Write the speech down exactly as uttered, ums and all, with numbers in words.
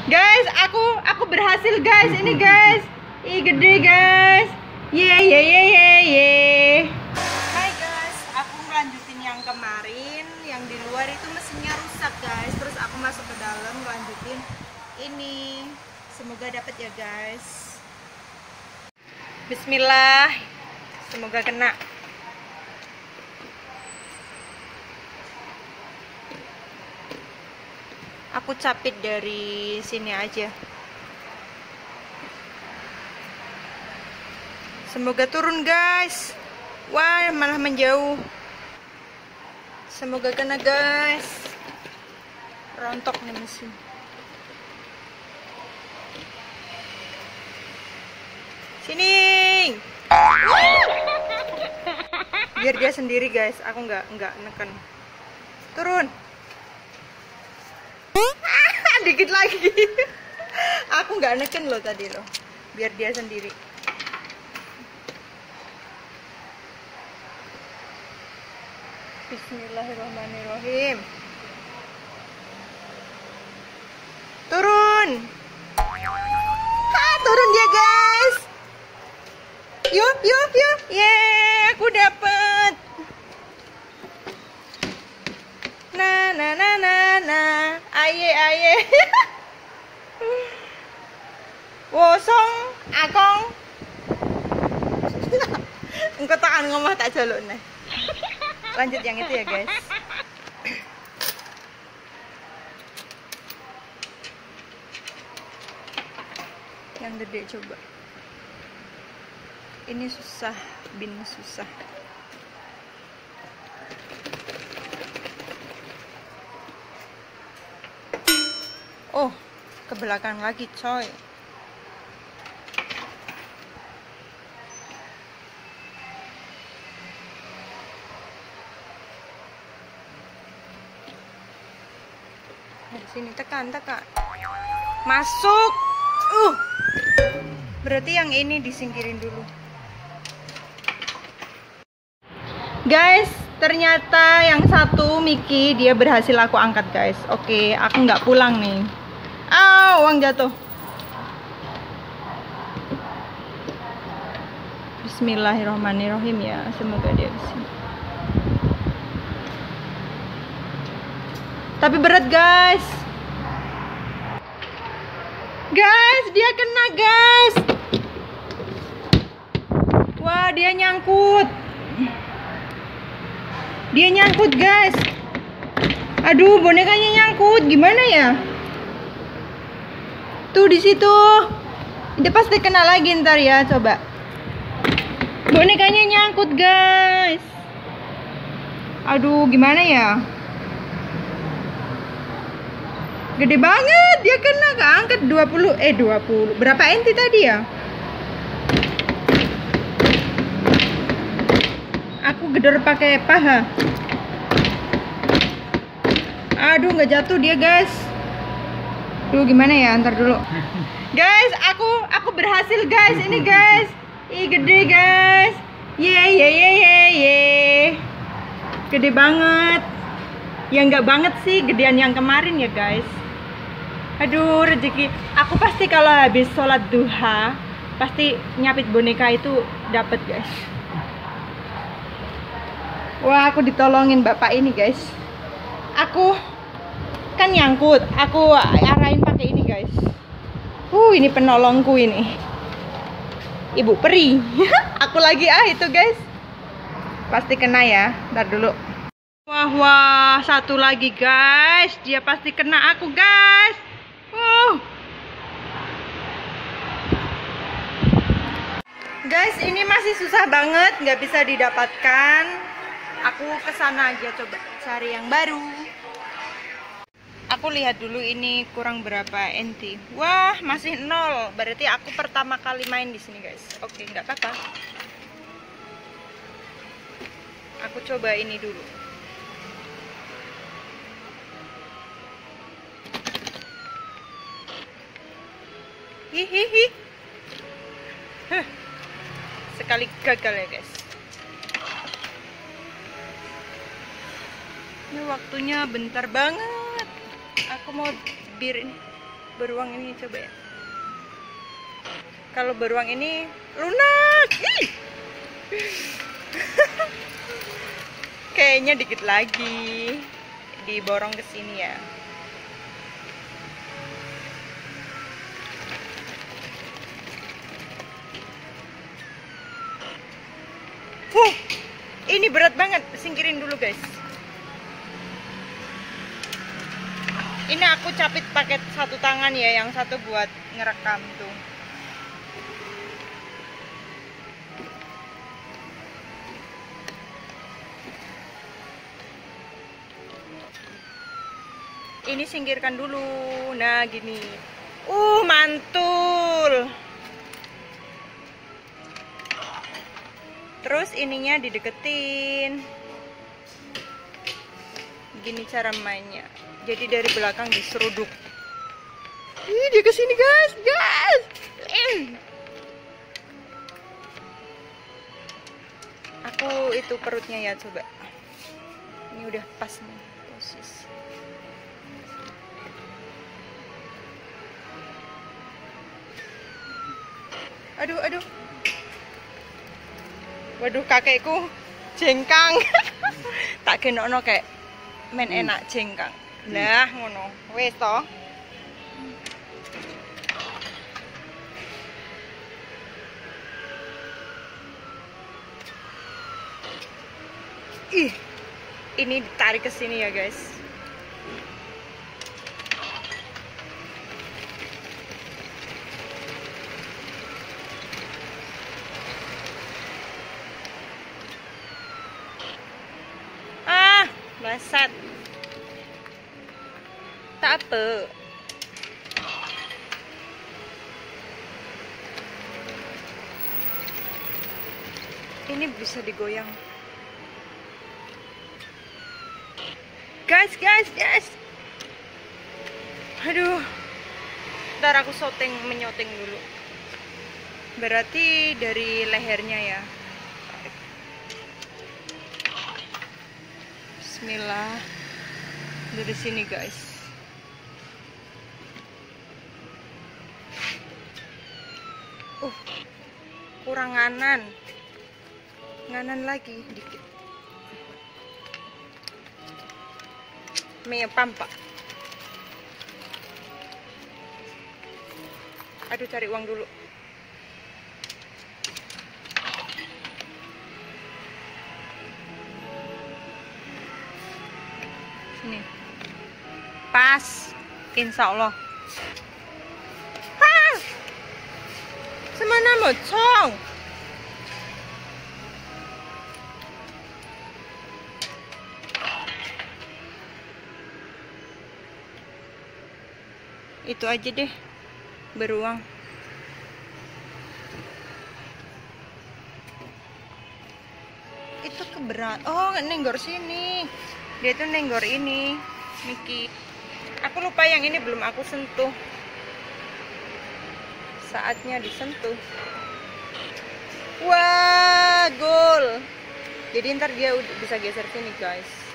Guys, aku aku berhasil guys. Ini guys. Ih, gede guys. Ye ye ye ye ye. Hai guys, aku melanjutin yang kemarin. Yang di luar itu mesinnya rusak guys. Terus aku masuk ke dalam melanjutin ini. Semoga dapat ya guys. Bismillah. Semoga kena. Aku capit dari sini aja. Semoga turun guys. Wah, malah menjauh. Semoga kena guys. Rontok nih mesin. Sini. Biar dia sendiri guys. Aku nggak nggak neken. Turun. Dikit lagi. Aku nggak neken loh tadi loh. Biar dia sendiri. Bismillahirrahmanirrahim. Turun. Ha, turun dia guys. Yuk, yuk, yuk. Yeay, aku dapet. Nah, nah, nah, nah, nah. Aye, aye. Wosong, akong. Engkau tak ngomong tak jaluk nih. Lanjut yang itu ya guys. Yang gede coba. Ini susah, bin susah. Oh, ke belakang lagi coy. Dari sini tekan, tekan. Masuk. Uh. Berarti yang ini disingkirin dulu. Guys, ternyata yang satu Miki dia berhasil aku angkat guys. Oke, aku nggak pulang nih. Ah, uang jatuh. Bismillahirrahmanirrahim ya. Semoga dia bisa. Tapi berat guys. Guys, dia kena guys. Wah, dia nyangkut. Dia nyangkut guys. Aduh, bonekanya nyangkut. Gimana ya? Tuh di situ. Dia pasti kena lagi ntar ya, coba. Bonekanya nyangkut guys. Aduh, gimana ya? Gede banget, dia kena keangkat dua puluh eh dua puluh. Berapa enti tadi ya? Aku gedor pakai paha. Aduh, nggak jatuh dia guys. Duh, gimana ya? Ntar dulu. Guys, aku aku berhasil guys. Ini guys. Ih, gede guys. Ye ye ye ye ye. Gede banget. Ya nggak banget sih, gedean yang kemarin ya guys. Aduh, rezeki. Aku pasti kalau habis sholat duha pasti nyapit boneka itu dapat guys. Wah, aku ditolongin bapak ini guys. Aku kan nyangkut, aku arahin pakai ini guys. Uh, ini penolongku ini. Ibu peri. Aku lagi ah itu guys. Pasti kena ya. Ntar dulu. Wah, wah, satu lagi guys. Dia pasti kena aku guys. Uh. Guys, ini masih susah banget, nggak bisa didapatkan. Aku kesana aja coba cari yang baru. Aku lihat dulu ini kurang berapa enti. Wah, masih nol. Berarti aku pertama kali main di sini guys. Oke, nggak apa-apa. Aku coba ini dulu. Hihihi. Huh. Sekali gagal ya guys. Ini waktunya bentar banget. Aku mau bir ini. beruang ini coba ya. Kalau beruang ini lunak. Kayaknya dikit lagi diborong ke sini ya. Huh, ini berat banget, singkirin dulu guys. Ini aku capit pakai satu tangan ya, yang satu buat ngerekam tuh. Ini singkirkan dulu. Nah, gini. Uh, mantul. Terus ininya dideketin. Gini cara mainnya. Jadi dari belakang diseruduk. Ih, dia kesini guys, guys. Aku itu perutnya ya, coba. Ini udah pas nih posisi. Aduh, aduh. Waduh, kakekku jengkang. Tak genokno kayak men enak jengkang. Nah, ngono. Wes to. Ih. Ini ditarik ke sini ya, guys. Ah, basat. Tak apa. Ini bisa digoyang. Guys, guys, guys. Aduh. Ntar aku syuting, menyoting dulu. Berarti dari lehernya ya. Tarik. Bismillah. Dari sini, guys. Uh, kurang nganan. Nganan lagi dikit. Mie pampa. Aduh, cari uang dulu. Sini. Pas. Insya Allah. Hah! Semana mocong. Itu aja deh, beruang. Itu keberat. Oh, nenggor sini. Dia tuh nenggor ini, Miki. Aku lupa yang ini belum aku sentuh. Saatnya disentuh. Wah, gol. Jadi ntar dia bisa geser sini, guys.